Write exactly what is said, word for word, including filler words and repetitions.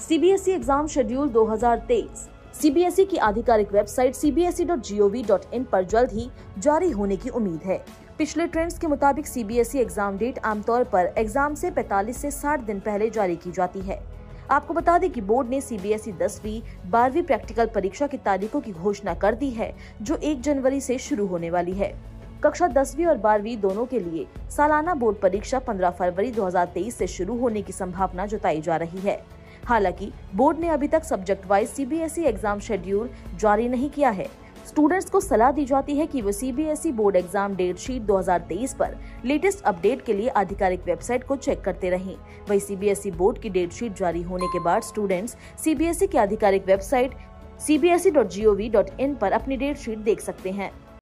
CBSE exam schedule दो हज़ार तेईस। सीबीएसई की आधिकारिक website C B S E dot G O V dot in पर जल्द ही जारी होने की उम्मीद है। पिछले ट्रेंड्स के मुताबिक सीबीएसई एग्जाम डेट आमतौर पर एग्जाम से पैंतालीस से साठ दिन पहले जारी की जाती है। आपको बता दें कि बोर्ड ने सीबीएसई दसवीं बारहवीं प्रैक्टिकल परीक्षा की तारीखों की घोषणा कर दी है, जो एक जनवरी से शुरू होने वाली है। कक्षा दसवीं और बारहवीं दोनों के लिए सालाना बोर्ड परीक्षा पंद्रह फरवरी दो हज़ार तेईस से शुरू होने की संभावना जताई जा रही है। हालांकि बोर्ड ने अभी तक subject wise CBSE exam schedule जारी नहीं किया है। स्टूडेंट्स को सलाह दी जाती है कि वो CBSE board exam date sheet दो हज़ार तेईस पर लेटेस्ट अपडेट के लिए आधिकारिक वेबसाइट को चेक करते रहें। वहीं सीबीएसई बोर्ड की डेट शीट जारी होने के बाद स्टूडेंट्स सीबीएसई की आधिकारिक website C B S E dot G O V dot in पर अपनी डेट शीट देख सकते हैं।